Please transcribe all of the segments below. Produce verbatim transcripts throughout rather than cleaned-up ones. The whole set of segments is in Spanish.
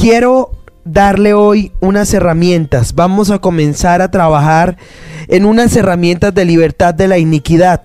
quiero darle hoy unas herramientas. Vamos a comenzar a trabajar en unas herramientas de libertad de la iniquidad.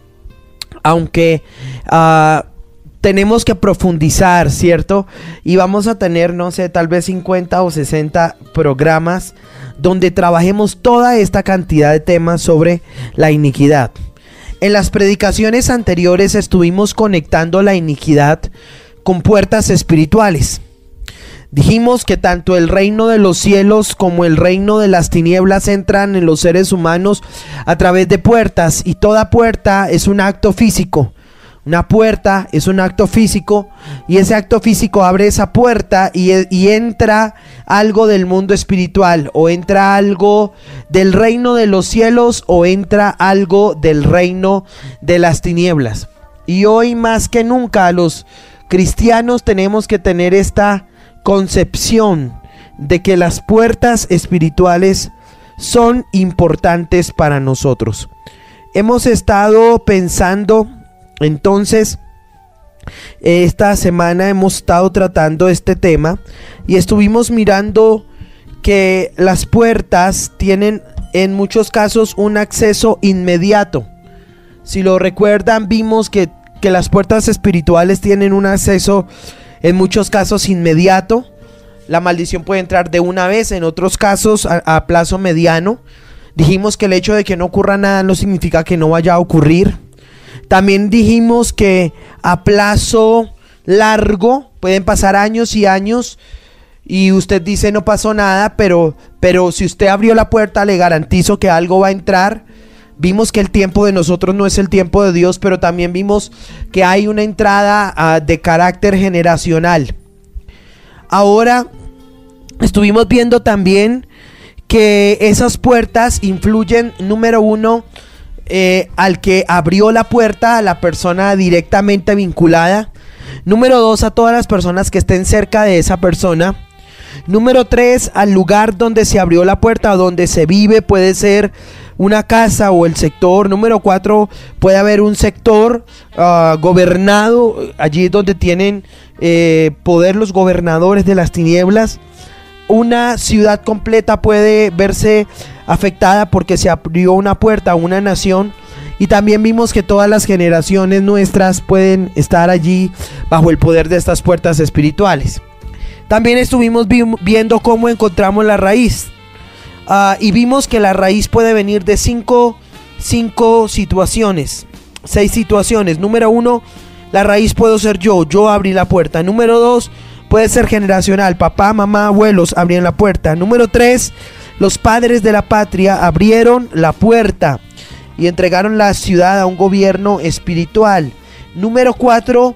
Aunque uh, tenemos que profundizar, ¿cierto? Y vamos a tener, no sé, tal vez cincuenta o sesenta programas donde trabajemos toda esta cantidad de temas sobre la iniquidad. En las predicaciones anteriores estuvimos conectando la iniquidad con puertas espirituales. Dijimos que tanto el reino de los cielos como el reino de las tinieblas entran en los seres humanos a través de puertas, y toda puerta es un acto físico. Una puerta es un acto físico, y ese acto físico abre esa puerta y, y entra algo del mundo espiritual, o entra algo del reino de los cielos, o entra algo del reino de las tinieblas. Y hoy más que nunca los cristianos tenemos que tener esta concepción de que las puertas espirituales son importantes para nosotros. Hemos estado pensando, entonces, esta semana hemos estado tratando este tema y estuvimos mirando que las puertas tienen en muchos casos un acceso inmediato. Si lo recuerdan, vimos que, que las puertas espirituales tienen un acceso en muchos casos inmediato. La maldición puede entrar de una vez, en otros casos a, a plazo mediano. Dijimos que el hecho de que no ocurra nada no significa que no vaya a ocurrir. También dijimos que a plazo largo pueden pasar años y años y usted dice no pasó nada, pero, pero si usted abrió la puerta le garantizo que algo va a entrar. Vimos que el tiempo de nosotros no es el tiempo de Dios, pero también vimos que hay una entrada uh, de carácter generacional. Ahora estuvimos viendo también que esas puertas influyen, número uno, eh, al que abrió la puerta, a la persona directamente vinculada. Número dos, a todas las personas que estén cerca de esa persona. Número tres, al lugar donde se abrió la puerta, donde se vive, puede ser una casa o el sector. Número cuatro, puede haber un sector uh, gobernado, allí donde tienen eh, poder los gobernadores de las tinieblas. Una ciudad completa puede verse afectada porque se abrió una puerta a una nación. Y también vimos que todas las generaciones nuestras pueden estar allí bajo el poder de estas puertas espirituales. También estuvimos vi viendo cómo encontramos la raíz. Uh, y vimos que la raíz puede venir de cinco, cinco situaciones, seis situaciones. Número uno, la raíz puedo ser yo, yo abrí la puerta. Número dos, puede ser generacional, papá, mamá, abuelos abrieron la puerta. Número tres, los padres de la patria abrieron la puerta y entregaron la ciudad a un gobierno espiritual. Número cuatro,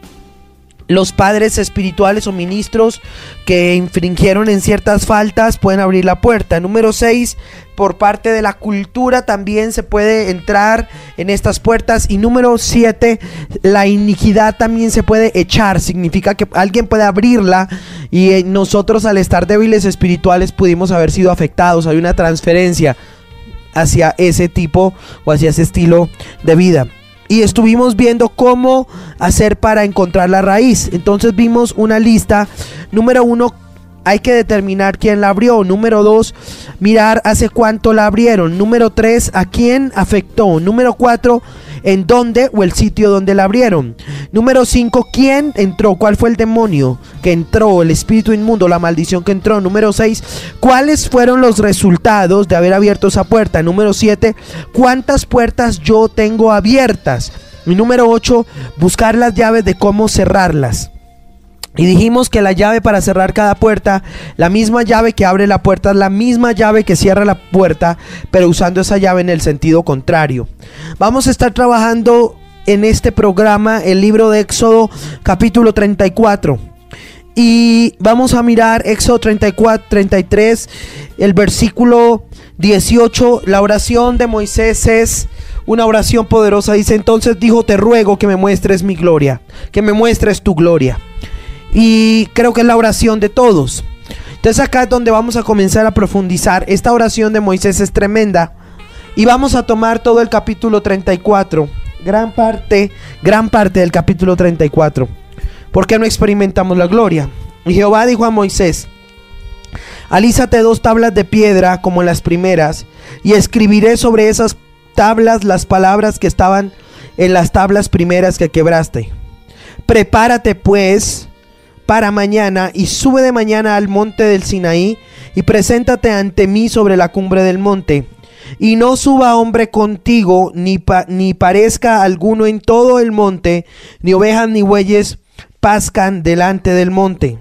los padres espirituales o ministros que infringieron en ciertas faltas pueden abrir la puerta. Número seis, por parte de la cultura también se puede entrar en estas puertas. Y número siete, la iniquidad también se puede echar. Significa que alguien puede abrirla y nosotros, al estar débiles espirituales, pudimos haber sido afectados. Hay una transferencia hacia ese tipo o hacia ese estilo de vida. Y estuvimos viendo cómo hacer para encontrar la raíz. Entonces vimos una lista. Número uno, hay que determinar quién la abrió. Número dos, mirar hace cuánto la abrieron. Número tres, a quién afectó. Número cuatro, en dónde o el sitio donde la abrieron. Número cinco, quién entró, cuál fue el demonio que entró, el espíritu inmundo, la maldición que entró. Número seis, cuáles fueron los resultados de haber abierto esa puerta. Número siete, cuántas puertas yo tengo abiertas. Y número ocho, buscar las llaves de cómo cerrarlas. Y dijimos que la llave para cerrar cada puerta, la misma llave que abre la puerta es la misma llave que cierra la puerta, pero usando esa llave en el sentido contrario. Vamos a estar trabajando en este programa el libro de Éxodo capítulo treinta y cuatro. Y vamos a mirar Éxodo treinta y cuatro, treinta y tres, el versículo dieciocho. La oración de Moisés es una oración poderosa. Dice: entonces dijo, te ruego que me muestres mi gloria, que me muestres tu gloria. Y creo que es la oración de todos. Entonces acá es donde vamos a comenzar a profundizar. Esta oración de Moisés es tremenda. Y vamos a tomar todo el capítulo treinta y cuatro. Gran parte, gran parte del capítulo treinta y cuatro. ¿Por qué no experimentamos la gloria? Y Jehová dijo a Moisés: alízate dos tablas de piedra como las primeras, y escribiré sobre esas tablas las palabras que estaban en las tablas primeras que quebraste. Prepárate pues para mañana y sube de mañana al monte del Sinaí y preséntate ante mí sobre la cumbre del monte. Y no suba hombre contigo, ni, pa ni parezca alguno en todo el monte, ni ovejas ni bueyes pascan delante del monte.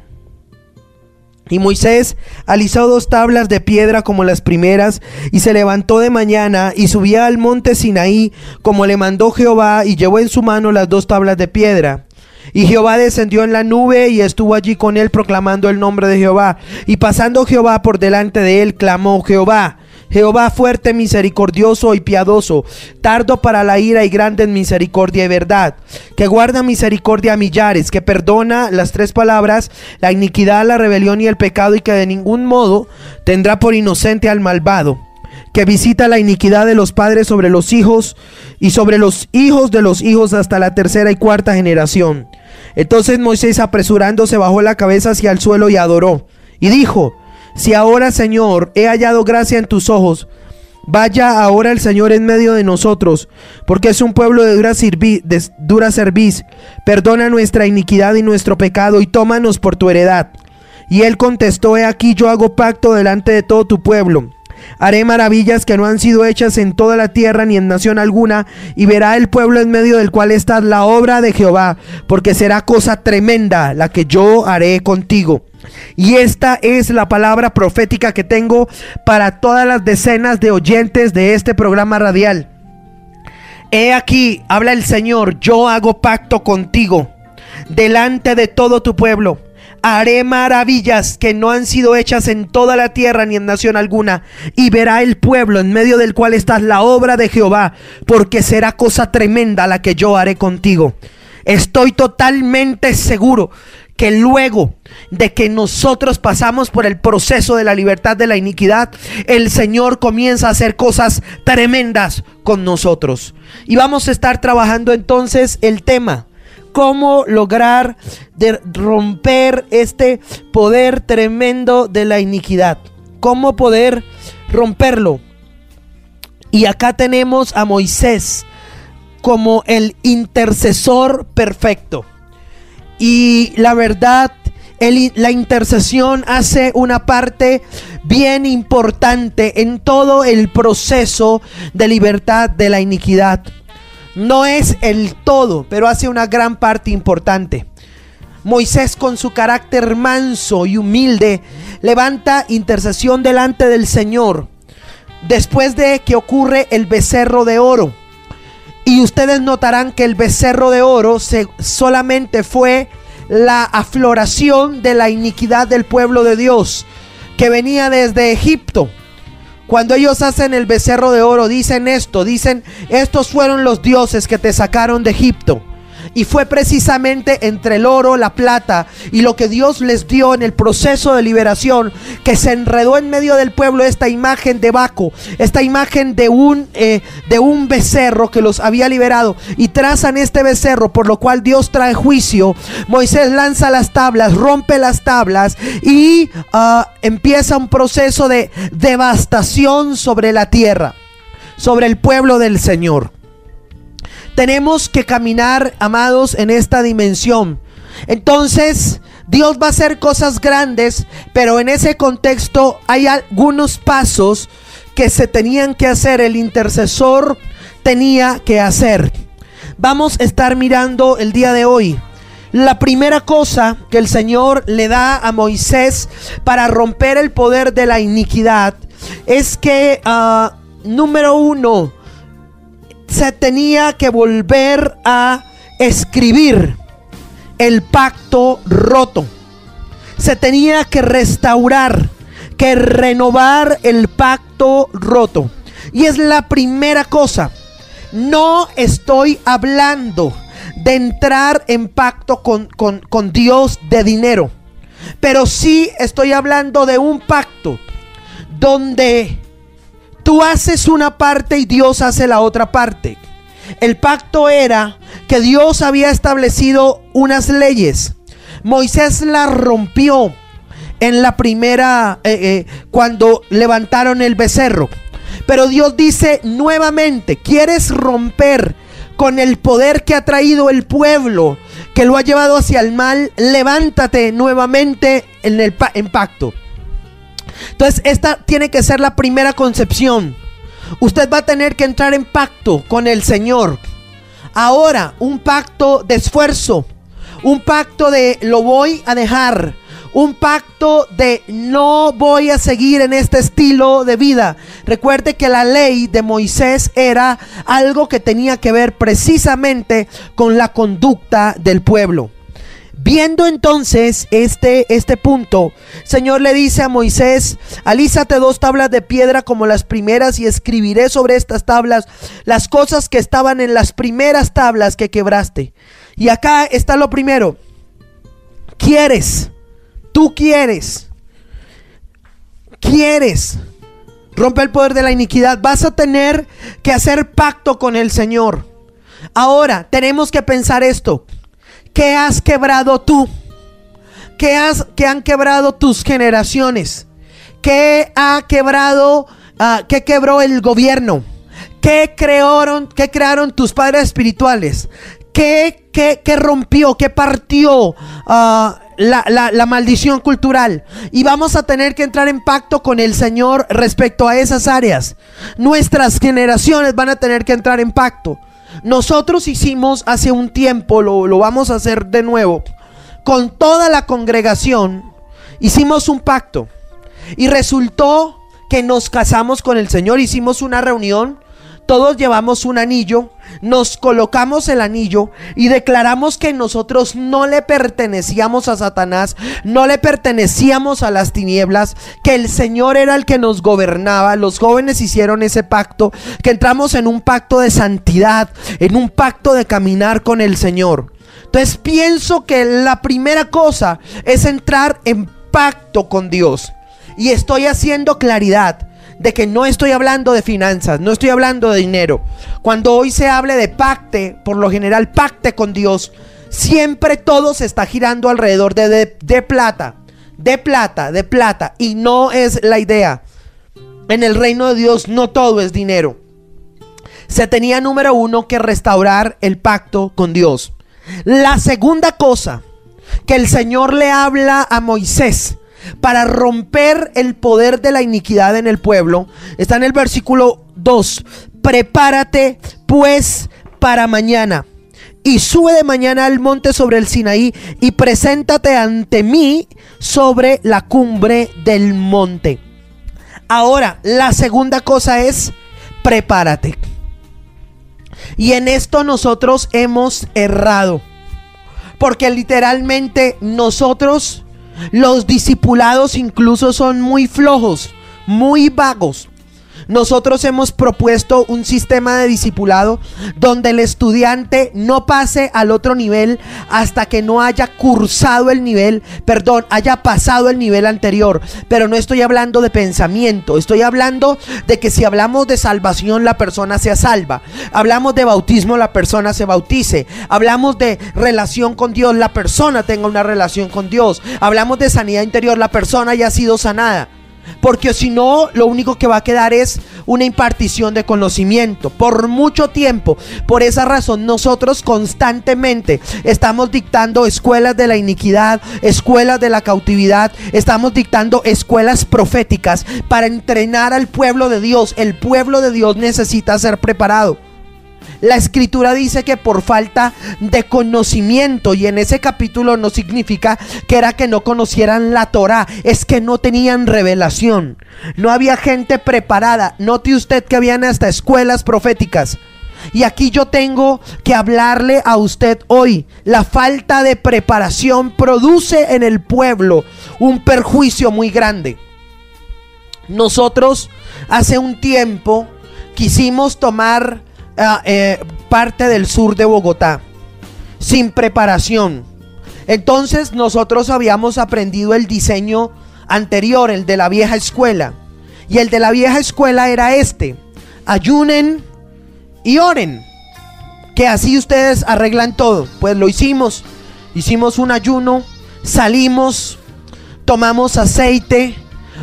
Y Moisés alisó dos tablas de piedra como las primeras, y se levantó de mañana y subía al monte Sinaí como le mandó Jehová, y llevó en su mano las dos tablas de piedra. Y Jehová descendió en la nube y estuvo allí con él proclamando el nombre de Jehová. Y pasando Jehová por delante de él, clamó: Jehová, Jehová fuerte, misericordioso y piadoso, tardo para la ira y grande en misericordia y verdad, que guarda misericordia a millares, que perdona las tres palabras, la iniquidad, la rebelión y el pecado, y que de ningún modo tendrá por inocente al malvado, que visita la iniquidad de los padres sobre los hijos y sobre los hijos de los hijos hasta la tercera y cuarta generación. Entonces Moisés, apresurándose, bajó la cabeza hacia el suelo y adoró, y dijo: si ahora, Señor, he hallado gracia en tus ojos, vaya ahora el Señor en medio de nosotros, porque es un pueblo de dura, de dura cerviz. Perdona nuestra iniquidad y nuestro pecado, y tómanos por tu heredad. Y él contestó: he aquí, yo hago pacto delante de todo tu pueblo. Haré maravillas que no han sido hechas en toda la tierra ni en nación alguna, y verá el pueblo en medio del cual está la obra de Jehová, porque será cosa tremenda la que yo haré contigo. Y esta es la palabra profética que tengo para todas las decenas de oyentes de este programa radial. He aquí, habla el Señor, yo hago pacto contigo delante de todo tu pueblo. Haré maravillas que no han sido hechas en toda la tierra ni en nación alguna, y verá el pueblo en medio del cual está la obra de Jehová, porque será cosa tremenda la que yo haré contigo. Estoy totalmente seguro que luego de que nosotros pasamos por el proceso de la libertad de la iniquidad, el Señor comienza a hacer cosas tremendas con nosotros. Y vamos a estar trabajando entonces el tema: cómo lograr de romper este poder tremendo de la iniquidad. Cómo poder romperlo. Y acá tenemos a Moisés como el intercesor perfecto. Y la verdad, el, la intercesión hace una parte bien importante en todo el proceso de libertad de la iniquidad. No es el todo, pero hace una gran parte importante. Moisés, con su carácter manso y humilde, levanta intercesión delante del Señor después de que ocurre el becerro de oro. Y ustedes notarán que el becerro de oro se, solamente fue la afloración de la iniquidad del pueblo de Dios que venía desde Egipto. Cuando ellos hacen el becerro de oro, dicen esto, dicen: estos fueron los dioses que te sacaron de Egipto. Y fue precisamente entre el oro, la plata y lo que Dios les dio en el proceso de liberación que se enredó en medio del pueblo esta imagen de Baco, esta imagen de un, eh, de un becerro que los había liberado, y trazan este becerro, por lo cual Dios trae juicio. Moisés lanza las tablas, rompe las tablas y uh, empieza un proceso de devastación sobre la tierra, sobre el pueblo del Señor. Tenemos que caminar, amados, en esta dimensión. Entonces, Dios va a hacer cosas grandes, pero en ese contexto hay algunos pasos que se tenían que hacer, el intercesor tenía que hacer. Vamos a estar mirando el día de hoy la primera cosa que el Señor le da a Moisés para romper el poder de la iniquidad es que, uh, número uno, se tenía que volver a escribir el pacto roto. Se tenía que restaurar, que renovar el pacto roto. Y es la primera cosa. No estoy hablando de entrar en pacto con, con, con Dios de dinero, pero sí estoy hablando de un pacto donde tú haces una parte y Dios hace la otra parte. El pacto era que Dios había establecido unas leyes, Moisés la rompió en la primera, eh, eh, cuando levantaron el becerro. Pero Dios dice nuevamente: ¿quieres romper con el poder que ha traído el pueblo, que lo ha llevado hacia el mal? Levántate nuevamente en el pa- en pacto. Entonces esta tiene que ser la primera concepción. Usted va a tener que entrar en pacto con el Señor. Ahora, un pacto de esfuerzo, un pacto de lo voy a dejar, un pacto de no voy a seguir en este estilo de vida. Recuerde que la ley de Moisés era algo que tenía que ver precisamente con la conducta del pueblo. Viendo entonces este, este punto, Señor le dice a Moisés: alízate dos tablas de piedra como las primeras, y escribiré sobre estas tablas las cosas que estaban en las primeras tablas que quebraste. Y acá está lo primero. ¿Quieres? Tú quieres, quieres romper el poder de la iniquidad, vas a tener que hacer pacto con el Señor. Ahora tenemos que pensar esto: ¿qué has quebrado tú? ¿Qué, has, qué han quebrado tus generaciones? ¿Qué ha quebrado, uh, qué quebró el gobierno? ¿Qué crearon, qué crearon tus padres espirituales? ¿Qué, qué, qué rompió, qué partió uh, La, la, la maldición cultural? Y vamos a tener que entrar en pacto con el Señor respecto a esas áreas. Nuestras generaciones van a tener que entrar en pacto. Nosotros hicimos hace un tiempo, lo, lo vamos a hacer de nuevo, con toda la congregación. Hicimos un pacto y resultó que nos casamos con el Señor. Hicimos una reunión, todos llevamos un anillo, nos colocamos el anillo y declaramos que nosotros no le pertenecíamos a Satanás, no le pertenecíamos a las tinieblas, que el Señor era el que nos gobernaba. Los jóvenes hicieron ese pacto, que entramos en un pacto de santidad, en un pacto de caminar con el Señor. Entonces pienso que la primera cosa es entrar en pacto con Dios. Y estoy haciendo claridad de que no estoy hablando de finanzas, no estoy hablando de dinero. Cuando hoy se hable de pacte, por lo general pacte con Dios, siempre todo se está girando alrededor de, de, de plata, de plata, de plata. Y no es la idea. En el reino de Dios no todo es dinero. Se tenía, número uno, que restaurar el pacto con Dios. La segunda cosa que el Señor le habla a Moisés para romper el poder de la iniquidad en el pueblo está en el versículo dos. Prepárate pues para mañana, y sube de mañana al monte sobre el Sinaí, y preséntate ante mí sobre la cumbre del monte. Ahora, la segunda cosa es: prepárate. Y en esto nosotros hemos errado, porque literalmente nosotros, los discipulados, incluso son muy flojos, muy vagos. Nosotros hemos propuesto un sistema de discipulado donde el estudiante no pase al otro nivel hasta que no haya cursado el nivel, perdón, haya pasado el nivel anterior. Pero no estoy hablando de pensamiento, estoy hablando de que si hablamos de salvación, la persona sea salva. Hablamos de bautismo, la persona se bautice. Hablamos de relación con Dios, la persona tenga una relación con Dios. Hablamos de sanidad interior, la persona haya sido sanada. Porque si no, lo único que va a quedar es una impartición de conocimiento por mucho tiempo. Por esa razón nosotros constantemente estamos dictando escuelas de la iniquidad, escuelas de la cautividad. Estamos dictando escuelas proféticas para entrenar al pueblo de Dios. El pueblo de Dios necesita ser preparado. La escritura dice que por falta de conocimiento, y en ese capítulo no significa que era que no conocieran la Torá, es que no tenían revelación. No había gente preparada. Note usted que habían hasta escuelas proféticas. Y aquí yo tengo que hablarle a usted hoy: la falta de preparación produce en el pueblo un perjuicio muy grande. Nosotros hace un tiempo quisimos tomar Uh, eh, parte del sur de Bogotá sin preparación. Entonces nosotros habíamos aprendido el diseño anterior, el de la vieja escuela, y el de la vieja escuela era este: ayunen y oren, que así ustedes arreglan todo. Pues lo hicimos, hicimos un ayuno, salimos, tomamos aceite,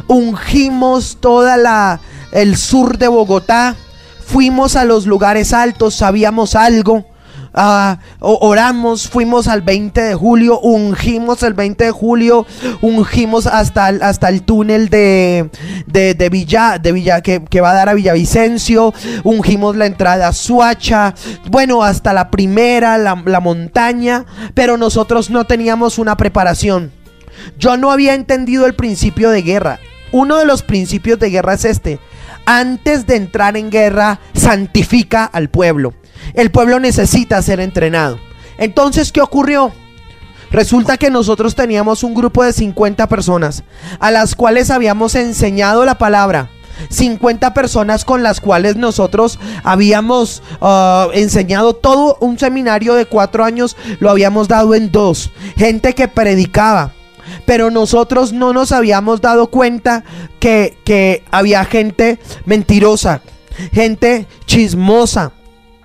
ungimos toda la el sur de Bogotá, fuimos a los lugares altos, sabíamos algo. Uh, oramos, fuimos al veinte de julio, ungimos el veinte de julio, ungimos hasta el, hasta el túnel de, de, de Villa, de Villa que, que va a dar a Villavicencio, ungimos la entrada a Suacha, bueno, hasta la primera, la, la montaña, pero nosotros no teníamos una preparación. Yo no había entendido el principio de guerra. Uno de los principios de guerra es este: antes de entrar en guerra, santifica al pueblo. El pueblo necesita ser entrenado. Entonces, ¿qué ocurrió? Resulta que nosotros teníamos un grupo de cincuenta personas a las cuales habíamos enseñado la palabra. cincuenta personas con las cuales nosotros habíamos uh, enseñado todo un seminario de cuatro años, lo habíamos dado en dos. Gente que predicaba. Pero nosotros no nos habíamos dado cuenta que, que había gente mentirosa, gente chismosa,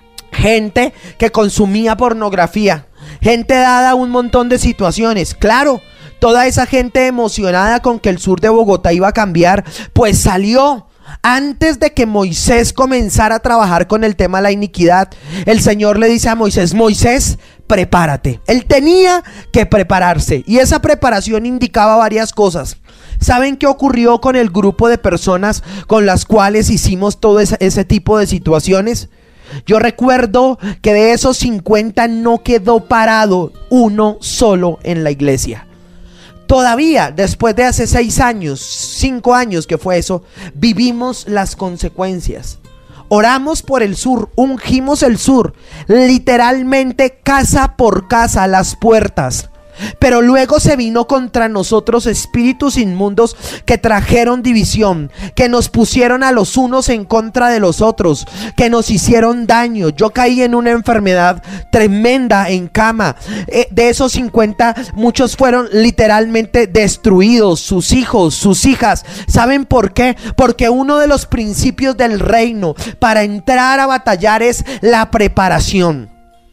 gente que consumía pornografía, gente dada a un montón de situaciones. Claro, toda esa gente emocionada con que el sur de Bogotá iba a cambiar, pues salió. Antes de que Moisés comenzara a trabajar con el tema de la iniquidad, el Señor le dice a Moisés: Moisés, prepárate. Él tenía que prepararse, y esa preparación indicaba varias cosas. ¿Saben qué ocurrió con el grupo de personas con las cuales hicimos todo ese, ese tipo de situaciones? Yo recuerdo que de esos cincuenta no quedó parado uno solo en la iglesia. Todavía, después de hace seis años, cinco años que fue eso, vivimos las consecuencias. Oramos por el sur, ungimos el sur, literalmente casa por casa, las puertas. Pero luego se vino contra nosotros espíritus inmundos que trajeron división, que nos pusieron a los unos en contra de los otros, que nos hicieron daño. Yo caí en una enfermedad tremenda en cama. Eh, de esos cincuenta, muchos fueron literalmente destruidos, sus hijos, sus hijas. ¿Saben por qué? Porque uno de los principios del reino para entrar a batallar es la preparación.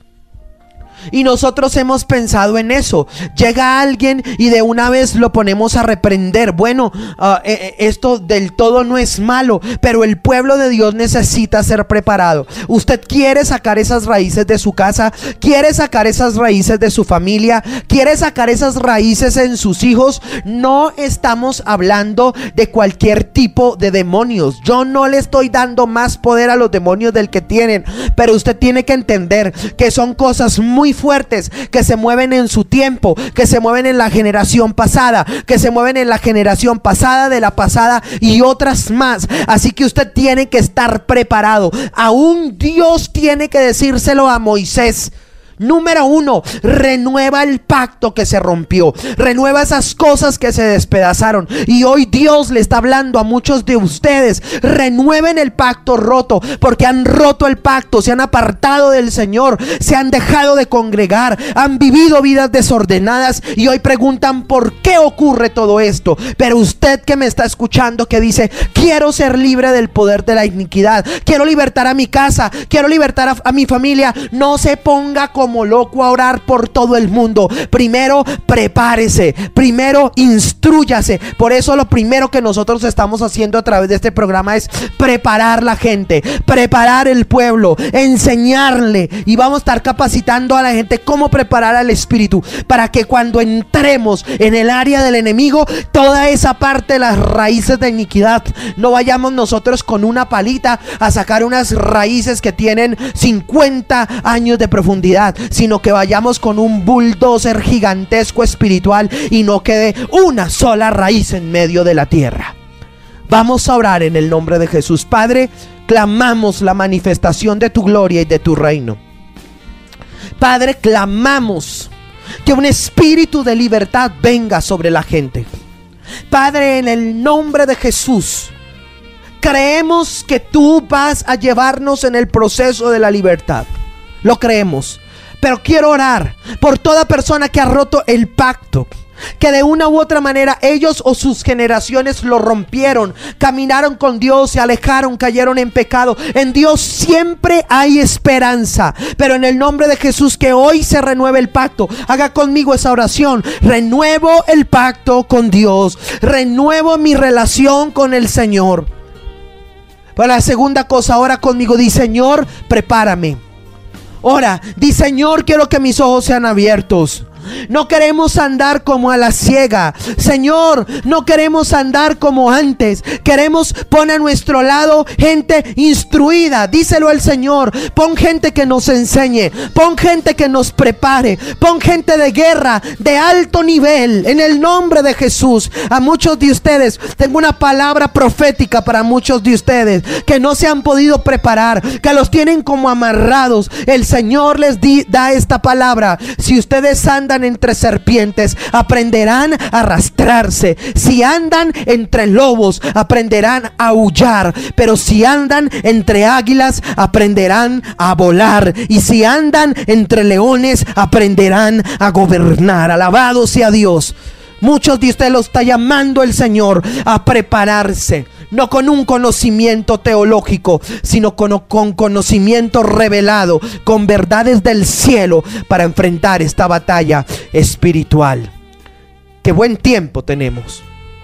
Y nosotros hemos pensado en eso. Llega alguien y de una vez lo ponemos a reprender. Bueno, uh, eh, esto del todo no es malo, pero el pueblo de Dios necesita ser preparado. Usted quiere sacar esas raíces de su casa, quiere sacar esas raíces de su familia, quiere sacar esas raíces en sus hijos. No estamos hablando de cualquier tipo de demonios. Yo no le estoy dando más poder a los demonios del que tienen, pero usted tiene que entender que son cosas muy fuertes que se mueven en su tiempo, que se mueven en la generación pasada, que se mueven en la generación pasada de la pasada y otras más. Así que usted tiene que estar preparado. Aún Dios tiene que decírselo a Moisés. Número uno, renueva el pacto que se rompió, renueva esas cosas que se despedazaron. Y hoy Dios le está hablando a muchos de ustedes: renueven el pacto roto, porque han roto el pacto, se han apartado del Señor, se han dejado de congregar, han vivido vidas desordenadas y hoy preguntan por qué ocurre todo esto. Pero usted que me está escuchando, que dice: quiero ser libre del poder de la iniquidad, quiero libertar a mi casa, quiero libertar a, a mi familia, no se ponga con como loco a orar por todo el mundo. Primero prepárese, primero instrúyase. Por eso lo primero que nosotros estamos haciendo a través de este programa es preparar la gente, preparar el pueblo, enseñarle, y vamos a estar capacitando a la gente cómo preparar al espíritu, para que cuando entremos en el área del enemigo, toda esa parte de las raíces de iniquidad, no vayamos nosotros con una palita a sacar unas raíces que tienen cincuenta años de profundidad, sino que vayamos con un bulldozer gigantesco espiritual y no quede una sola raíz en medio de la tierra. Vamos a orar en el nombre de Jesús. Padre, clamamos la manifestación de tu gloria y de tu reino. Padre, clamamos que un espíritu de libertad venga sobre la gente. Padre, en el nombre de Jesús, creemos que tú vas a llevarnos en el proceso de la libertad. Lo creemos. Pero quiero orar por toda persona que ha roto el pacto, que de una u otra manera ellos o sus generaciones lo rompieron, caminaron con Dios, se alejaron, cayeron en pecado. En Dios siempre hay esperanza, pero en el nombre de Jesús, que hoy se renueve el pacto. Haga conmigo esa oración: renuevo el pacto con Dios, renuevo mi relación con el Señor. Para la segunda cosa, ora conmigo, di: Señor, prepárame. Ora, di: Señor, quiero que mis ojos sean abiertos. No queremos andar como a la ciega. Señor, no queremos andar como antes. Queremos poner a nuestro lado gente instruida. Díselo al Señor. Pon gente que nos enseñe. Pon gente que nos prepare. Pon gente de guerra de alto nivel, en el nombre de Jesús. A muchos de ustedes tengo una palabra profética para muchos de ustedes que no se han podido preparar, que los tienen como amarrados. El Señor les di, da esta palabra: si ustedes andan entre serpientes, aprenderán a arrastrarse. Si andan entre lobos, aprenderán a aullar. Pero si andan entre águilas, aprenderán a volar. Y si andan entre leones, aprenderán a gobernar. Alabado sea Dios. Muchos de ustedes lo está llamando el Señor a prepararse, no con un conocimiento teológico, sino con, con conocimiento revelado, con verdades del cielo, para enfrentar esta batalla espiritual. Qué buen tiempo tenemos.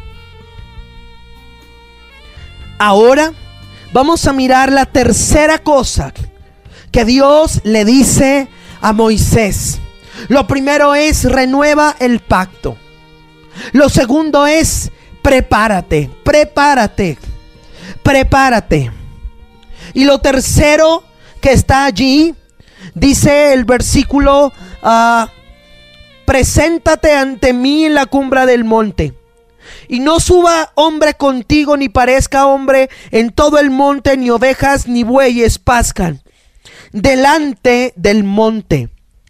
Ahora vamos a mirar la tercera cosa que Dios le dice a Moisés. Lo primero es: renueva el pacto. Lo segundo es: prepárate, prepárate, prepárate. Y lo tercero que está allí, dice el versículo, uh, preséntate ante mí en la cumbre del monte, y no suba hombre contigo, ni parezca hombre en todo el monte, ni ovejas ni bueyes pascan delante del monte.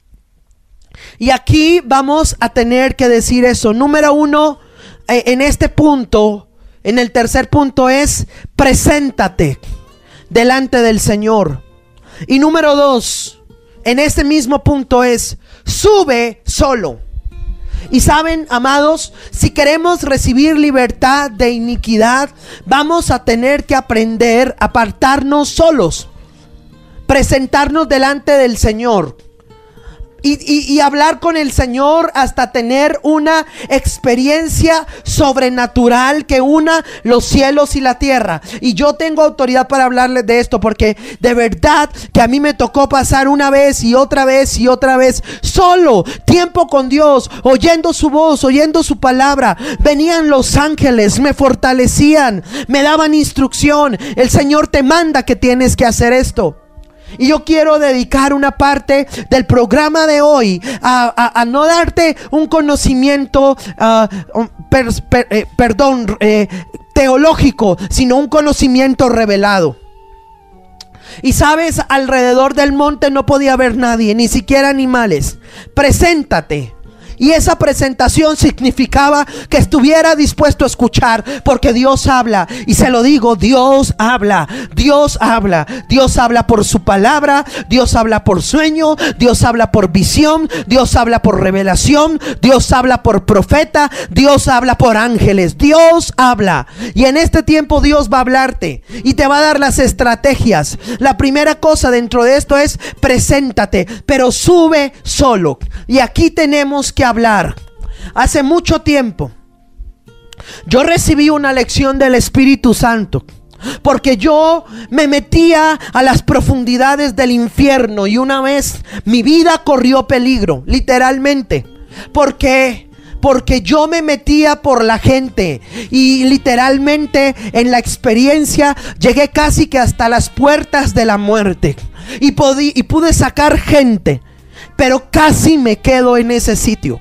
Y aquí vamos a tener que decir eso. Número uno, en este punto, en el tercer punto, es: preséntate delante del Señor. Y número dos, en este mismo punto, es: sube solo. Y saben, amados, si queremos recibir libertad de iniquidad, vamos a tener que aprender a apartarnos solos, presentarnos delante del Señor. Y, y, y hablar con el Señor hasta tener una experiencia sobrenatural que una los cielos y la tierra. Y yo tengo autoridad para hablarles de esto, porque de verdad que a mí me tocó pasar una vez y otra vez y otra vez solo, tiempo con Dios, oyendo su voz, oyendo su palabra. Venían los ángeles, me fortalecían, me daban instrucción. El Señor te manda que tienes que hacer esto. Y yo quiero dedicar una parte del programa de hoy a, a, a no darte un conocimiento, uh, per, per, eh, perdón, eh, teológico, sino un conocimiento revelado. Y sabes, alrededor del monte no podía haber nadie, ni siquiera animales. Preséntate. Y esa presentación significaba que estuviera dispuesto a escuchar, porque Dios habla. Y se lo digo, Dios habla, Dios habla. Dios habla por su palabra, Dios habla por sueño, Dios habla por visión, Dios habla por revelación, Dios habla por profeta, Dios habla por ángeles. Dios habla. Y en este tiempo Dios va a hablarte y te va a dar las estrategias. La primera cosa dentro de esto es: preséntate, pero sube solo. Y aquí tenemos que hablar. Hace mucho tiempo yo recibí una lección del Espíritu Santo, porque yo me metía a las profundidades del infierno, y una vez mi vida corrió peligro, literalmente, porque porque yo me metía por la gente, y literalmente en la experiencia llegué casi que hasta las puertas de la muerte, y, podí, y pude sacar gente, pero casi me quedo en ese sitio.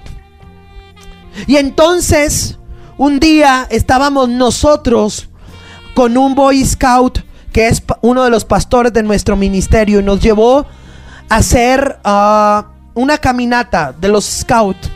Y entonces un día estábamos nosotros con un Boy Scout, que es uno de los pastores de nuestro ministerio, y nos llevó a hacer uh, una caminata de los Scouts.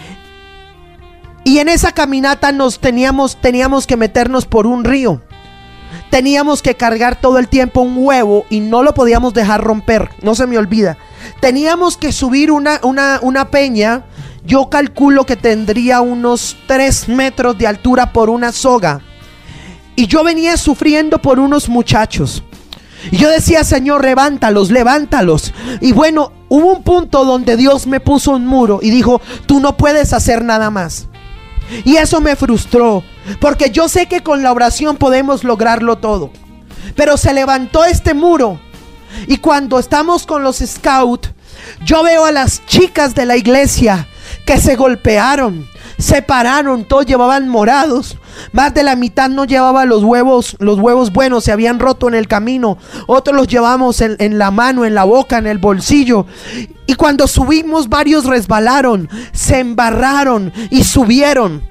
Y en esa caminata nos teníamos, teníamos que meternos por un río. Teníamos que cargar todo el tiempo un huevo y no lo podíamos dejar romper, no se me olvida. Teníamos que subir una, una, una peña, yo calculo que tendría unos tres metros de altura por una soga. Y yo venía sufriendo por unos muchachos. Y yo decía, Señor, levántalos, levántalos. Y bueno, hubo un punto donde Dios me puso un muro y dijo, tú no puedes hacer nada más. Y eso me frustró, porque yo sé que con la oración podemos lograrlo todo. Pero se levantó este muro. Y cuando estamos con los scouts, yo veo a las chicas de la iglesia que se golpearon, se pararon, todos llevaban morados. Más de la mitad no llevaba los huevos, los huevos buenos, se habían roto en el camino. Otros los llevamos en, en la mano, en la boca, en el bolsillo. Y cuando subimos, varios resbalaron, se embarraron y subieron.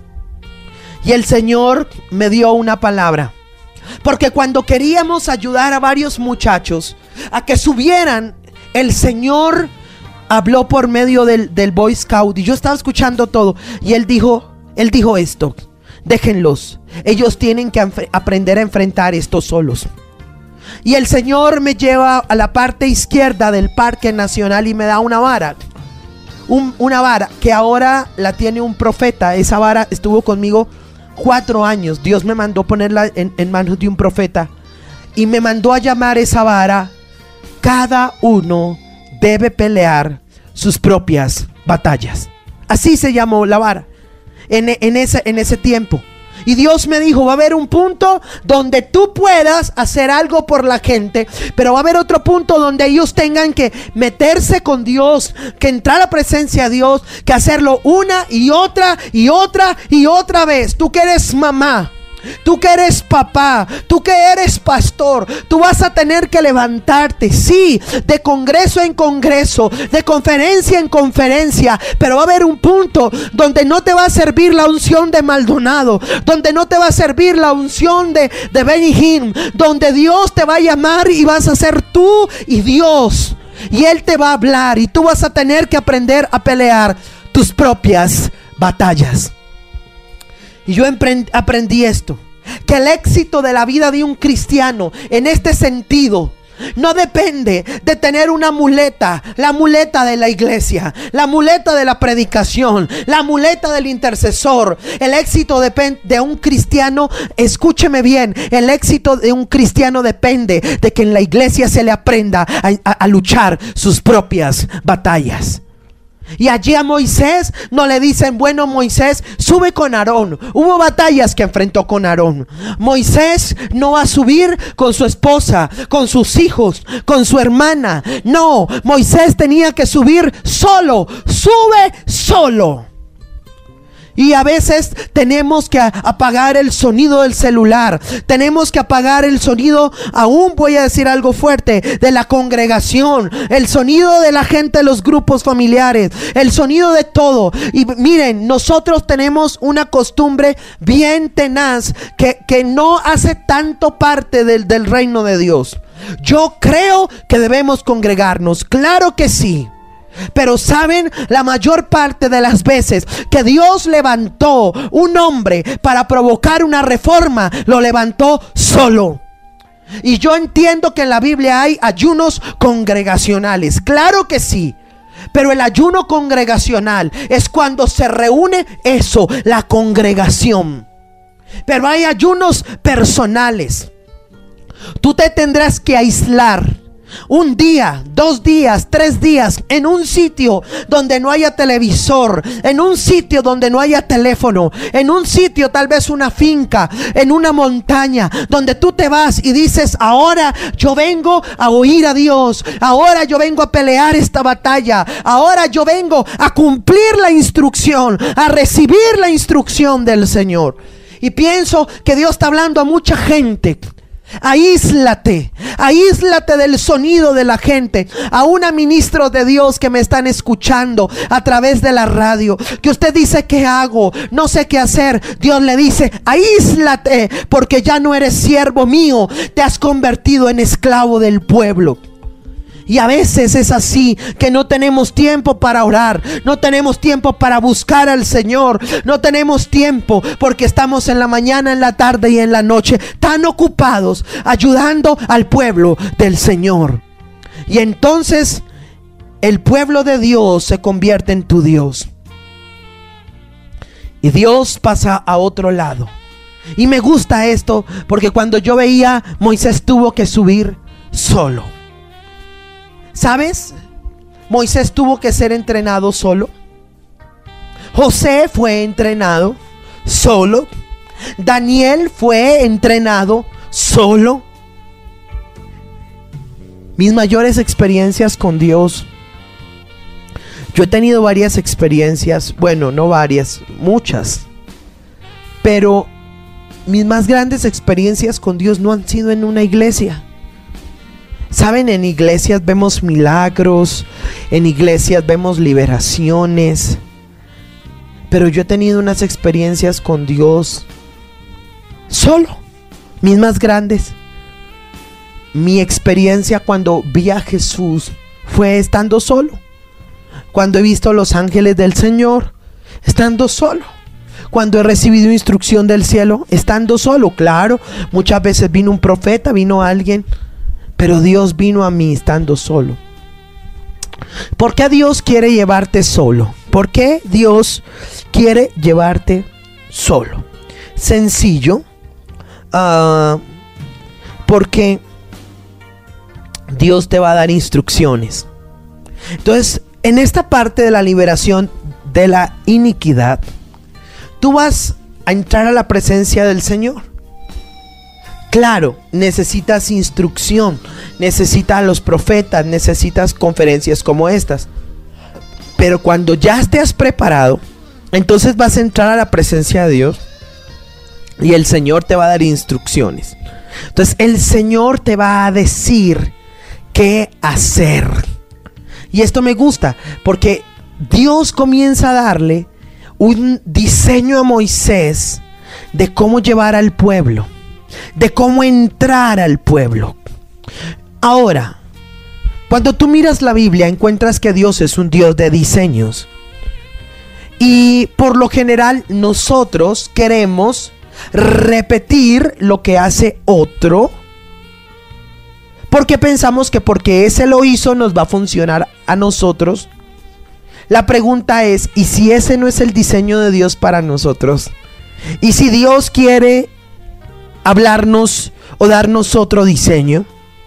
Y el Señor me dio una palabra, porque cuando queríamos ayudar a varios muchachos a que subieran, el Señor habló por medio del, del Boy Scout. Y yo estaba escuchando todo. Y él dijo, él dijo esto: déjenlos, ellos tienen que aprender a enfrentar esto solos. Y el Señor me lleva a la parte izquierda del Parque Nacional y me da una vara. Un, una vara que ahora la tiene un profeta. Esa vara estuvo conmigo cuatro años. Dios me mandó ponerla en, en manos de un profeta. Y me mandó a llamar esa vara: cada uno debe pelear sus propias batallas. Así se llamó la vara en, en, ese, en ese tiempo. Y Dios me dijo, va a haber un punto donde tú puedas hacer algo por la gente, pero va a haber otro punto donde ellos tengan que meterse con Dios, que entrar a la presencia de Dios, que hacerlo una y otra y otra y otra vez. Tú que eres mamá, tú que eres papá, tú que eres pastor, tú vas a tener que levantarte, sí, de congreso en congreso, de conferencia en conferencia. Pero va a haber un punto donde no te va a servir la unción de Maldonado, donde no te va a servir la unción de, de Benny Hinn, donde Dios te va a llamar y vas a ser tú y Dios. Y Él te va a hablar y tú vas a tener que aprender a pelear tus propias batallas. Y yo aprendí esto, que el éxito de la vida de un cristiano en este sentido no depende de tener una muleta, la muleta de la iglesia, la muleta de la predicación, la muleta del intercesor. El éxito depende de un cristiano, escúcheme bien, el éxito de un cristiano depende de que en la iglesia se le aprenda a, a, a luchar sus propias batallas. Y allí a Moisés no le dicen, bueno, Moisés, sube con Aarón. Hubo batallas que enfrentó con Aarón. Moisés no va a subir con su esposa, con sus hijos, con su hermana. No, Moisés tenía que subir solo. Sube solo. Y a veces tenemos que apagar el sonido del celular. Tenemos que apagar el sonido, aún voy a decir algo fuerte, de la congregación. El sonido de la gente de los grupos familiares. El sonido de todo. Y miren, nosotros tenemos una costumbre bien tenaz que, que no hace tanto parte del, del reino de Dios. Yo creo que debemos congregarnos. Claro que sí. Pero saben, la mayor parte de las veces que Dios levantó un hombre para provocar una reforma, lo levantó solo. Y yo entiendo que en la Biblia hay ayunos congregacionales, claro que sí. Pero el ayuno congregacional es cuando se reúne eso, la congregación. Pero hay ayunos personales. Tú te tendrás que aislar un día, dos días, tres días en un sitio donde no haya televisor, en un sitio donde no haya teléfono, en un sitio, tal vez una finca, en una montaña, donde tú te vas y dices, ahora yo vengo a oír a Dios, ahora yo vengo a pelear esta batalla, ahora yo vengo a cumplir la instrucción, a recibir la instrucción del Señor. Y pienso que Dios está hablando a mucha gente. Aíslate, aíslate del sonido de la gente. Aún a ministros de Dios que me están escuchando a través de la radio, que usted dice, ¿qué hago? No sé qué hacer. Dios le dice, aíslate, porque ya no eres siervo mío, te has convertido en esclavo del pueblo. Y a veces es así, que no tenemos tiempo para orar, no tenemos tiempo para buscar al Señor, no tenemos tiempo porque estamos en la mañana, en la tarde y en la noche tan ocupados ayudando al pueblo del Señor. Y entonces el pueblo de Dios se convierte en tu Dios. y Dios pasa a otro lado. Y me gusta esto porque cuando yo veía, Moisés tuvo que subir solo. ¿Sabes? Moisés tuvo que ser entrenado solo. José fue entrenado solo. Daniel fue entrenado solo. Mis mayores experiencias con Dios, yo he tenido varias experiencias, bueno, no varias, muchas, pero mis más grandes experiencias con Dios no han sido en una iglesia. Saben, en iglesias vemos milagros, en iglesias vemos liberaciones, pero yo he tenido unas experiencias con Dios solo, mis más grandes. Mi experiencia cuando vi a Jesús fue estando solo. Cuando he visto los ángeles del Señor, estando solo. Cuando he recibido instrucción del cielo, estando solo. Claro, muchas veces vino un profeta, vino alguien, pero Dios vino a mí estando solo. ¿Por qué Dios quiere llevarte solo? ¿Por qué Dios quiere llevarte solo? Sencillo, uh, porque Dios te va a dar instrucciones. Entonces, en esta parte de la liberación de la iniquidad, tú vas a entrar a la presencia del Señor. Claro, necesitas instrucción, necesitas a los profetas, necesitas conferencias como estas. Pero cuando ya estés preparado, entonces vas a entrar a la presencia de Dios y el Señor te va a dar instrucciones. Entonces el Señor te va a decir qué hacer. Y esto me gusta porque Dios comienza a darle un diseño a Moisés de cómo llevar al pueblo, de cómo entrar al pueblo. Ahora, cuando tú miras la Biblia, encuentras que Dios es un Dios de diseños. Y por lo general nosotros queremos repetir lo que hace otro, porque pensamos que porque ese lo hizo nos va a funcionar a nosotros. La pregunta es, ¿y si ese no es el diseño de Dios para nosotros? ¿Y si Dios quiere hablarnos o darnos otro diseño?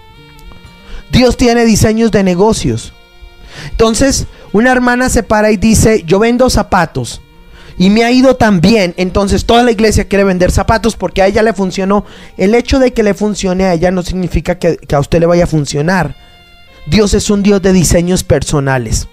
Dios tiene diseños de negocios. Entonces una hermana se para y dice, yo vendo zapatos y me ha ido tan bien, entonces toda la iglesia quiere vender zapatos porque a ella le funcionó. El hecho de que le funcione a ella no significa que, que a usted le vaya a funcionar. Dios es un Dios de diseños personales.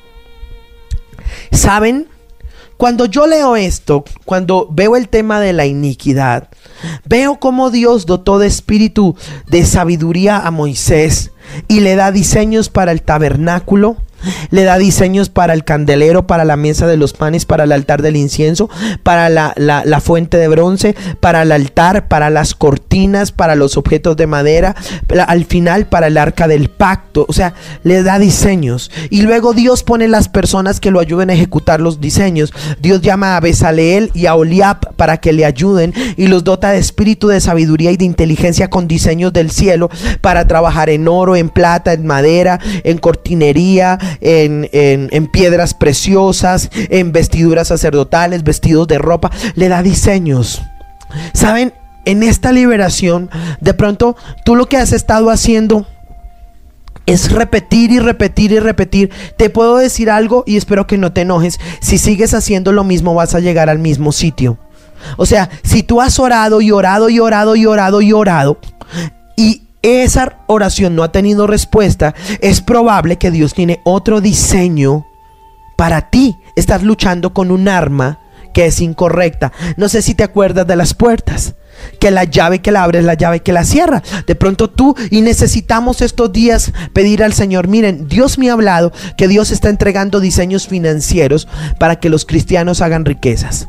¿Saben? Cuando yo leo esto, cuando veo el tema de la iniquidad, veo cómo Dios dotó de espíritu de sabiduría a Moisés y le da diseños para el tabernáculo, le da diseños para el candelero, para la mesa de los panes, para el altar del incienso, para la, la, la fuente de bronce, para el altar, para las cortinas, para los objetos de madera, al final para el arca del pacto. O sea, le da diseños. Y luego Dios pone las personas que lo ayuden a ejecutar los diseños. Dios llama a Bezaleel y a Oliab para que le ayuden y los dota de espíritu de sabiduría y de inteligencia con diseños del cielo para trabajar en oro, en plata, en madera, en cortinería, En, en, en piedras preciosas, en vestiduras sacerdotales, vestidos de ropa. Le da diseños. ¿Saben? En esta liberación, de pronto tú lo que has estado haciendo es repetir y repetir y repetir. Te puedo decir algo y espero que no te enojes. Si sigues haciendo lo mismo, vas a llegar al mismo sitio. O sea, si tú has orado y orado y orado y orado y orado y esa oración no ha tenido respuesta, es probable que Dios tiene otro diseño para ti. Estás luchando con un arma que es incorrecta. No sé si te acuerdas de las puertas, que la llave que la abre es la llave que la cierra. De pronto tú, y necesitamos estos días pedir al Señor, miren, Dios me ha hablado que Dios está entregando diseños financieros para que los cristianos hagan riquezas.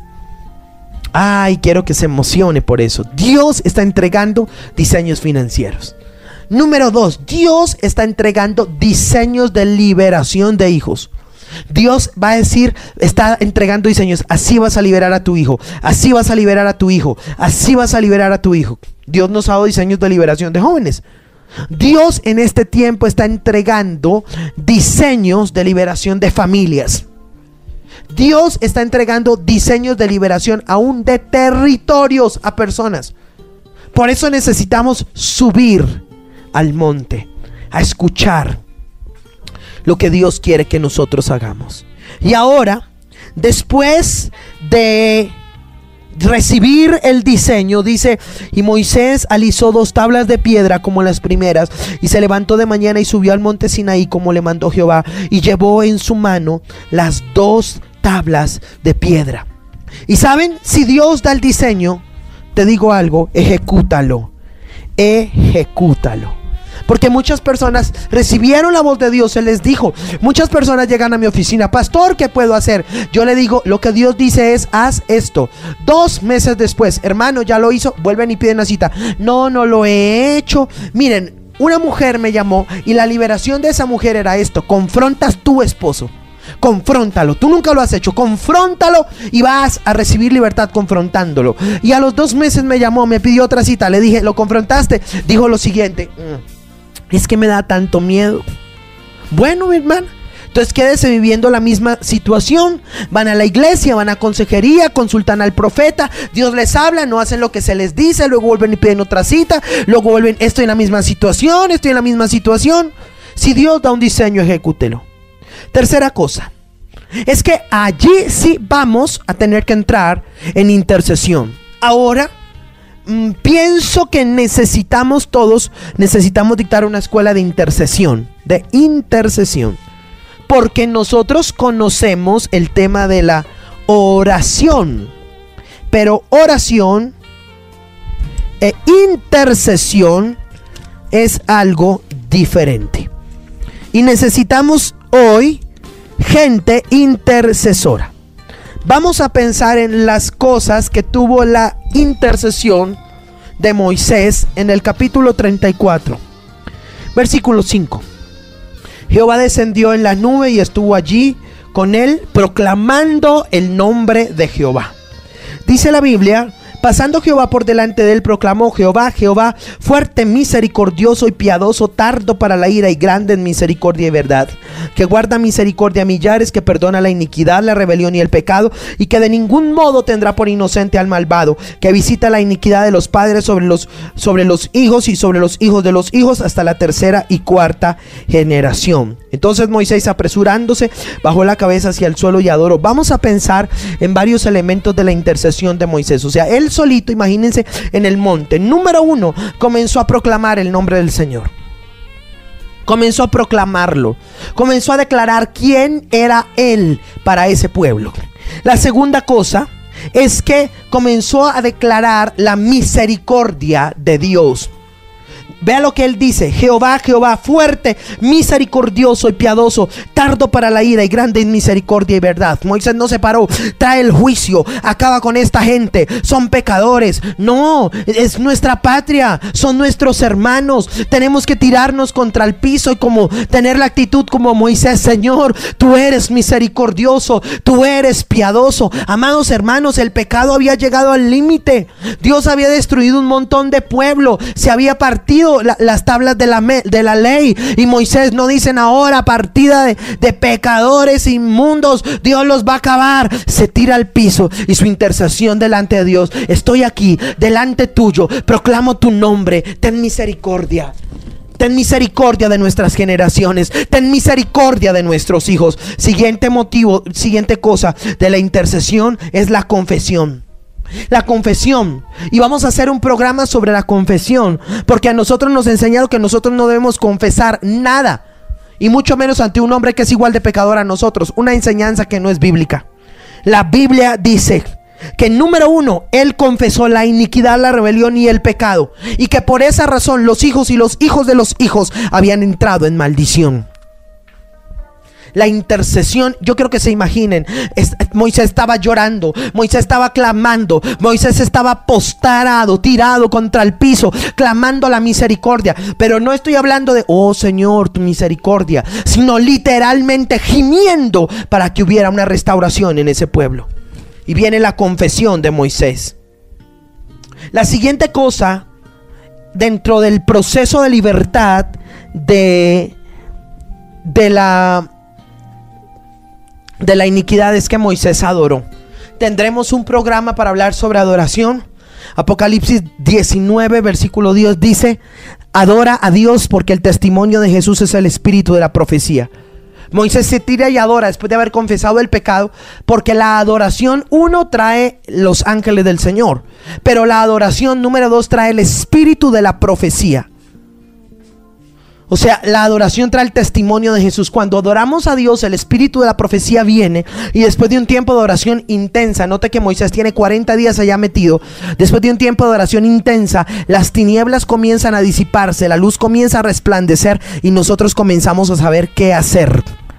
Ay, quiero que se emocione por eso. Dios está entregando diseños financieros. Número dos, Dios está entregando diseños de liberación de hijos. Dios va a decir, está entregando diseños. Así vas a liberar a tu hijo, así vas a liberar a tu hijo, así vas a liberar a tu hijo. Dios nos ha dado diseños de liberación de jóvenes. Dios en este tiempo está entregando diseños de liberación de familias. Dios está entregando diseños de liberación aún de territorios a personas. Por eso necesitamos subir al monte a escuchar lo que Dios quiere que nosotros hagamos. Y ahora, después de recibir el diseño, dice: y Moisés alisó dos tablas de piedra como las primeras, y se levantó de mañana y subió al monte Sinaí como le mandó Jehová, y llevó en su mano las dos tablas de piedra. Y saben, si Dios da el diseño, te digo algo, ejecútalo, ejecútalo. Porque muchas personas recibieron la voz de Dios, se les dijo. Muchas personas llegan a mi oficina: pastor, ¿qué puedo hacer? Yo le digo, lo que Dios dice es: haz esto. Dos meses después: hermano, ¿ya lo hizo? Vuelven y piden la cita. No, no lo he hecho. Miren, una mujer me llamó y la liberación de esa mujer era esto: confrontas tu esposo. Confróntalo, tú nunca lo has hecho, confróntalo y vas a recibir libertad confrontándolo. Y a los dos meses me llamó, me pidió otra cita, le dije: ¿lo confrontaste? Dijo lo siguiente: es que me da tanto miedo. Bueno, mi hermana, entonces quédese viviendo la misma situación. Van a la iglesia, van a consejería, consultan al profeta, Dios les habla, no hacen lo que se les dice, luego vuelven y piden otra cita, luego vuelven: estoy en la misma situación, estoy en la misma situación. Si Dios da un diseño, ejecútelo. Tercera cosa, es que allí sí vamos a tener que entrar en intercesión. Ahora, mmm, pienso que necesitamos todos, necesitamos dictar una escuela de intercesión, de intercesión. Porque nosotros conocemos el tema de la oración, pero oración e intercesión es algo diferente. Y necesitamos hoy gente intercesora. Vamos a pensar en las cosas que tuvo la intercesión de Moisés en el capítulo treinta y cuatro, versículo cinco. Jehová descendió en la nube y estuvo allí con él, proclamando el nombre de Jehová. Dice la Biblia: pasando Jehová por delante de él, proclamó: Jehová, Jehová, fuerte, misericordioso y piadoso, tardo para la ira y grande en misericordia y verdad, que guarda misericordia a millares, que perdona la iniquidad, la rebelión y el pecado, y que de ningún modo tendrá por inocente al malvado, que visita la iniquidad de los padres sobre los, sobre los hijos y sobre los hijos de los hijos hasta la tercera y cuarta generación. Entonces Moisés, apresurándose, bajó la cabeza hacia el suelo y adoró. Vamos a pensar en varios elementos de la intercesión de Moisés. O sea, él solito, imagínense, en el monte. Número uno, comenzó a proclamar el nombre del Señor. Comenzó a proclamarlo. Comenzó a declarar quién era él para ese pueblo. La segunda cosa es que comenzó a declarar la misericordia de Dios. Vea lo que él dice: Jehová, Jehová, fuerte, misericordioso y piadoso, tardo para la ira y grande en misericordia y verdad. Moisés no se paró: trae el juicio, acaba con esta gente, son pecadores. No, es nuestra patria, son nuestros hermanos. Tenemos que tirarnos contra el piso y como tener la actitud como Moisés: Señor, tú eres misericordioso, tú eres piadoso. Amados hermanos, el pecado había llegado al límite. Dios había destruido un montón de pueblo, se había partido La, las tablas de la, de la ley, y Moisés no dicen: ahora partida de, de pecadores inmundos, Dios los va a acabar. Se tira al piso y su intercesión delante de Dios: estoy aquí delante tuyo, proclamo tu nombre, ten misericordia. Ten misericordia de nuestras generaciones, ten misericordia de nuestros hijos. Siguiente motivo, siguiente cosa de la intercesión es la confesión. La confesión. Y vamos a hacer un programa sobre la confesión, porque a nosotros nos enseñaron que nosotros no debemos confesar nada, y mucho menos ante un hombre que es igual de pecador a nosotros. Una enseñanza que no es bíblica. La Biblia dice que, número uno, él confesó la iniquidad, la rebelión y el pecado, y que por esa razón los hijos y los hijos de los hijos habían entrado en maldición. La intercesión, yo quiero que se imaginen, es, Moisés estaba llorando, Moisés estaba clamando, Moisés estaba postrado, tirado contra el piso, clamando la misericordia. Pero no estoy hablando de: oh Señor, tu misericordia, sino literalmente gimiendo para que hubiera una restauración en ese pueblo. Y viene la confesión de Moisés. La siguiente cosa dentro del proceso de libertad de, de la de la iniquidad es que Moisés adoró. Tendremos un programa para hablar sobre adoración. Apocalipsis diecinueve versículo diez dice: adora a Dios porque el testimonio de Jesús es el espíritu de la profecía. Moisés se tira y adora después de haber confesado el pecado, porque la adoración, uno, trae los ángeles del Señor, pero la adoración número dos trae el espíritu de la profecía. O sea, la adoración trae el testimonio de Jesús. Cuando adoramos a Dios, el espíritu de la profecía viene, y después de un tiempo de oración intensa, note que Moisés tiene cuarenta días allá metido. Después de un tiempo de oración intensa, las tinieblas comienzan a disiparse, la luz comienza a resplandecer, y nosotros comenzamos a saber qué hacer.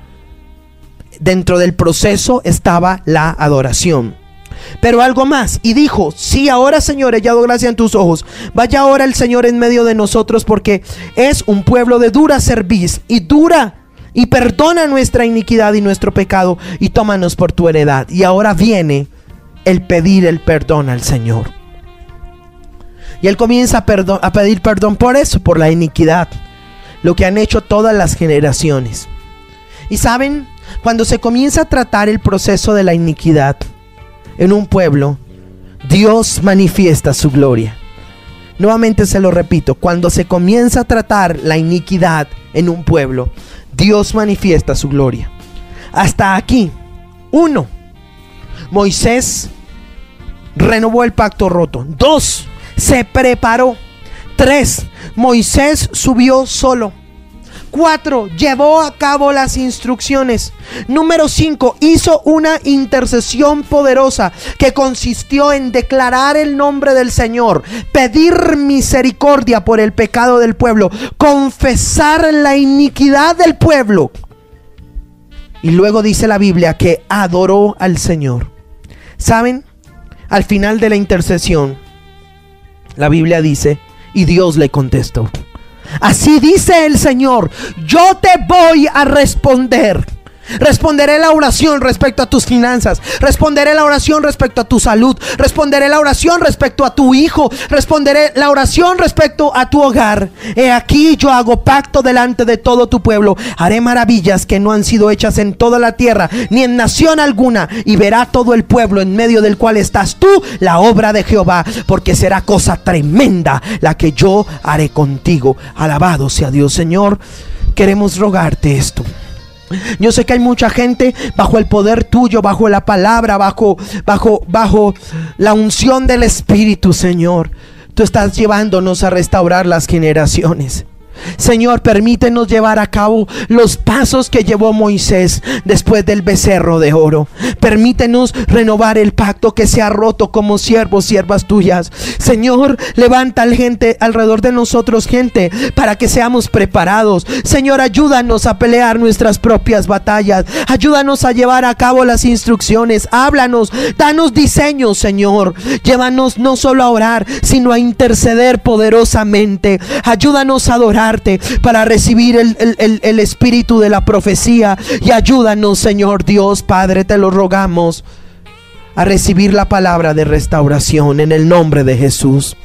Dentro del proceso estaba la adoración. Pero algo más, y dijo: sí, ahora, Señor, he hallado gracia en tus ojos. Vaya ahora el Señor en medio de nosotros, porque es un pueblo de dura cerviz y dura, y perdona nuestra iniquidad y nuestro pecado, y tómanos por tu heredad. Y ahora viene el pedir el perdón al Señor. Y él comienza a, perdón, a pedir perdón por eso, por la iniquidad, lo que han hecho todas las generaciones. Y saben, cuando se comienza a tratar el proceso de la iniquidad en un pueblo, Dios manifiesta su gloria. Nuevamente se lo repito, cuando se comienza a tratar la iniquidad en un pueblo, Dios manifiesta su gloria. Hasta aquí, uno, Moisés renovó el pacto roto. Dos, se preparó. Tres, Moisés subió solo. Cuatro, llevó a cabo las instrucciones. Número cinco, hizo una intercesión poderosa que consistió en declarar el nombre del Señor, pedir misericordia por el pecado del pueblo, confesar la iniquidad del pueblo. Y luego dice la Biblia que adoró al Señor. ¿Saben? Al final de la intercesión, la Biblia dice: y Dios le contestó. Así dice el Señor: yo te voy a responder. Responderé la oración respecto a tus finanzas. Responderé la oración respecto a tu salud. Responderé la oración respecto a tu hijo. Responderé la oración respecto a tu hogar. He aquí, yo hago pacto delante de todo tu pueblo. Haré maravillas que no han sido hechas en toda la tierra, ni en nación alguna. Y verá todo el pueblo en medio del cual estás tú la obra de Jehová, porque será cosa tremenda la que yo haré contigo. Alabado sea Dios. Señor, queremos rogarte esto. Yo sé que hay mucha gente bajo el poder tuyo, bajo la palabra, bajo, bajo, bajo la unción del Espíritu, Señor. Tú estás llevándonos a restaurar las generaciones. Señor, permítenos llevar a cabo los pasos que llevó Moisés después del becerro de oro. Permítenos renovar el pacto que se ha roto como siervos, siervas tuyas. Señor, levanta a gente alrededor de nosotros, gente, para que seamos preparados. Señor, ayúdanos a pelear nuestras propias batallas. Ayúdanos a llevar a cabo las instrucciones. Háblanos, danos diseños, Señor. Llévanos no solo a orar, sino a interceder poderosamente. Ayúdanos a adorar para recibir el, el, el, el espíritu de la profecía, y ayúdanos, Señor Dios Padre, te lo rogamos, a recibir la palabra de restauración en el nombre de Jesús.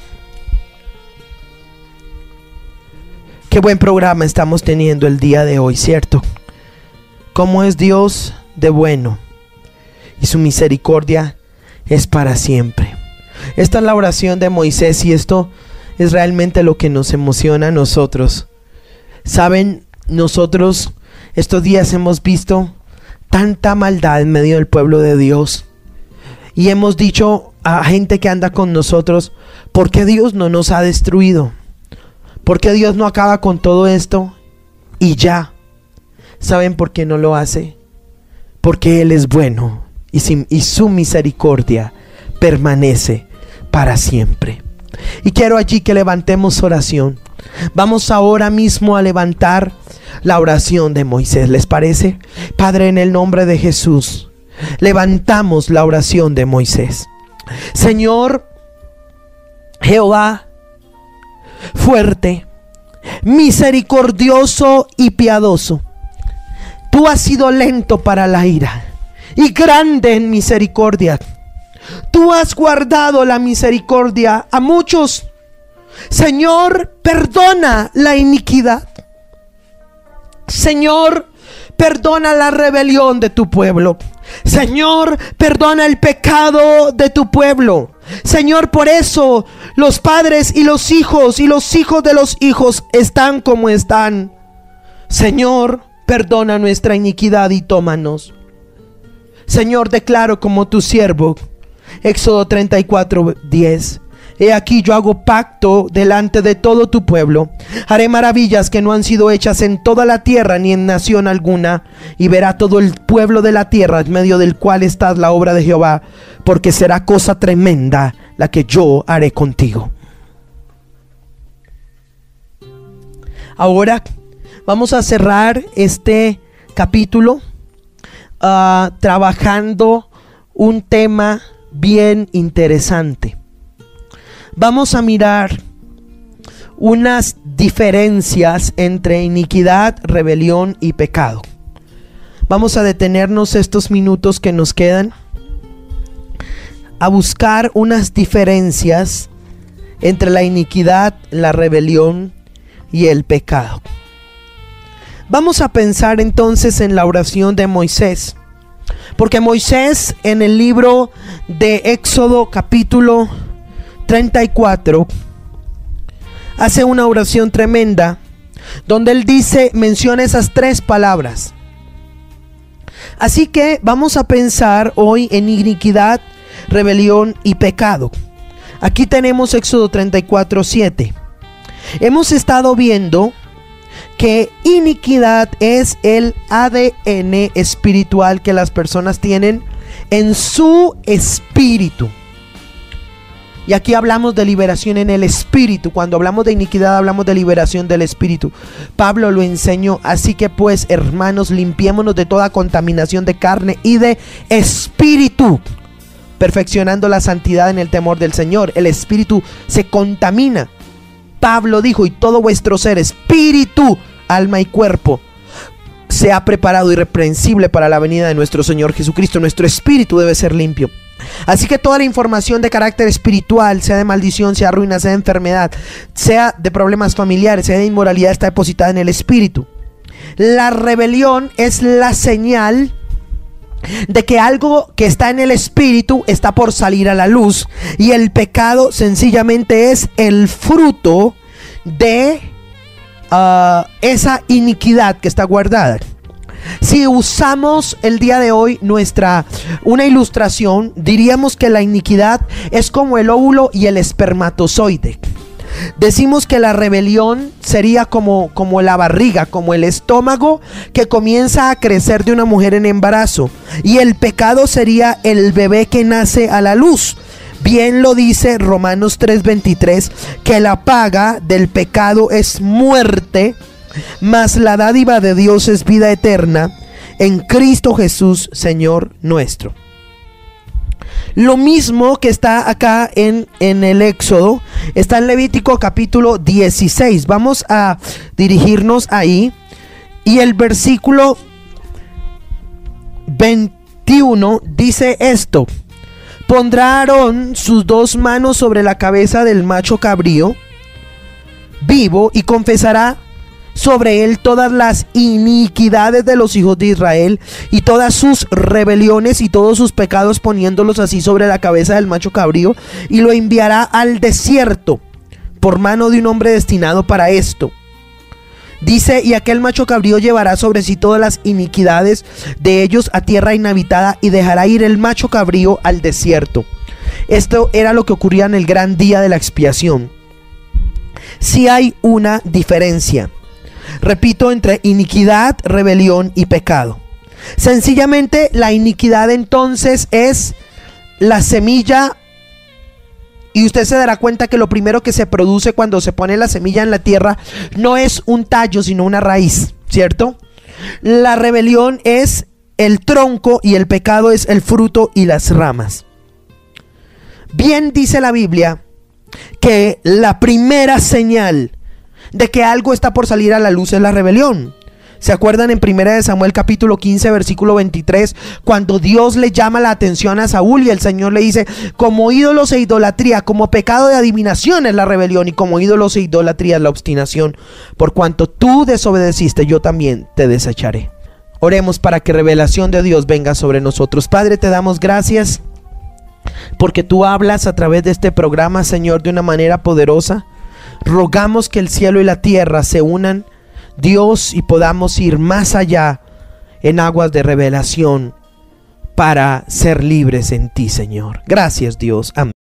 Qué buen programa estamos teniendo el día de hoy, ¿cierto? Cómo es Dios de bueno, y su misericordia es para siempre. Esta es la oración de Moisés, y esto es realmente lo que nos emociona a nosotros. Saben, nosotros estos días hemos visto tanta maldad en medio del pueblo de Dios, y hemos dicho a gente que anda con nosotros: ¿por qué Dios no nos ha destruido? ¿Por qué Dios no acaba con todo esto y ya? ¿Saben por qué no lo hace? Porque Él es bueno, y, sin, y su misericordia permanece para siempre. Y quiero allí que levantemos oración. Vamos ahora mismo a levantar la oración de Moisés, ¿les parece? Padre, en el nombre de Jesús, levantamos la oración de Moisés. Señor Jehová, fuerte, misericordioso y piadoso, tú has sido lento para la ira y grande en misericordia. Tú has guardado la misericordia a muchos. Señor, perdona la iniquidad. Señor, perdona la rebelión de tu pueblo. Señor, perdona el pecado de tu pueblo. Señor, por eso los padres y los hijos y los hijos de los hijos están como están. Señor, perdona nuestra iniquidad y tómanos. Señor, declaro como tu siervo, Éxodo treinta y cuatro, diez. He aquí yo hago pacto delante de todo tu pueblo. Haré maravillas que no han sido hechas en toda la tierra ni en nación alguna. Y verá todo el pueblo de la tierra en medio del cual está la obra de Jehová. Porque será cosa tremenda la que yo haré contigo. Ahora vamos a cerrar este capítulo uh, trabajando un tema bien interesante. Vamos a mirar unas diferencias entre iniquidad, rebelión y pecado. Vamos a detenernos estos minutos que nos quedan a buscar unas diferencias entre la iniquidad, la rebelión y el pecado. Vamos a pensar entonces en la oración de Moisés, porque Moisés en el libro de Éxodo capítulo treinta y cuatro hace una oración tremenda donde él dice, menciona esas tres palabras. Así que vamos a pensar hoy en iniquidad, rebelión y pecado. Aquí tenemos Éxodo treinta y cuatro, siete. Hemos estado viendo que iniquidad es el A D N espiritual que las personas tienen en su espíritu. Y aquí hablamos de liberación en el espíritu. Cuando hablamos de iniquidad hablamos de liberación del espíritu. Pablo lo enseñó. Así que pues, hermanos, limpiémonos de toda contaminación de carne y de espíritu, perfeccionando la santidad en el temor del Señor. El espíritu se contamina. Pablo dijo, y todo vuestro ser, espíritu, alma y cuerpo, sea preparado irreprensible para la venida de nuestro Señor Jesucristo. Nuestro espíritu debe ser limpio. Así que toda la información de carácter espiritual, sea de maldición, sea de ruina, sea de enfermedad, sea de problemas familiares, sea de inmoralidad, está depositada en el espíritu. La rebelión es la señal de que algo que está en el espíritu está por salir a la luz, y el pecado sencillamente es el fruto de uh, esa iniquidad que está guardada. Si usamos el día de hoy nuestra una ilustración, diríamos que la iniquidad es como el óvulo y el espermatozoide. Decimos que la rebelión sería como, como la barriga, como el estómago que comienza a crecer de una mujer en embarazo, y el pecado sería el bebé que nace a la luz. Bien lo dice Romanos tres veintitrés, que la paga del pecado es muerte, mas la dádiva de Dios es vida eterna en Cristo Jesús, Señor nuestro. Lo mismo que está acá en, en el Éxodo, está en Levítico capítulo dieciséis. Vamos a dirigirnos ahí. Y el versículo veintiuno dice esto: pondrá Aarón sus dos manos sobre la cabeza del macho cabrío vivo y confesará sobre él todas las iniquidades de los hijos de Israel y todas sus rebeliones y todos sus pecados, poniéndolos así sobre la cabeza del macho cabrío, y lo enviará al desierto por mano de un hombre destinado para esto. Dice, y aquel macho cabrío llevará sobre sí todas las iniquidades de ellos a tierra inhabitada, y dejará ir el macho cabrío al desierto. Esto era lo que ocurría en el gran día de la expiación. Sí hay una diferencia, repito, entre iniquidad, rebelión y pecado. Sencillamente la iniquidad entonces es la semilla, y usted se dará cuenta que lo primero que se produce cuando se pone la semilla en la tierra no es un tallo sino una raíz, ¿cierto? La rebelión es el tronco y el pecado es el fruto y las ramas. Bien dice la Biblia que la primera señal de que algo está por salir a la luz es la rebelión. ¿Se acuerdan en primera de Samuel capítulo quince versículo veintitrés, cuando Dios le llama la atención a Saúl y el Señor le dice: como ídolos e idolatría, como pecado de adivinación es la rebelión, y como ídolos e idolatría es la obstinación? Por cuanto tú desobedeciste, yo también te desecharé. Oremos para que revelación de Dios venga sobre nosotros. Padre, te damos gracias porque tú hablas a través de este programa, Señor, de una manera poderosa. Rogamos que el cielo y la tierra se unan, Dios, y podamos ir más allá en aguas de revelación para ser libres en ti, Señor. Gracias, Dios. Amén.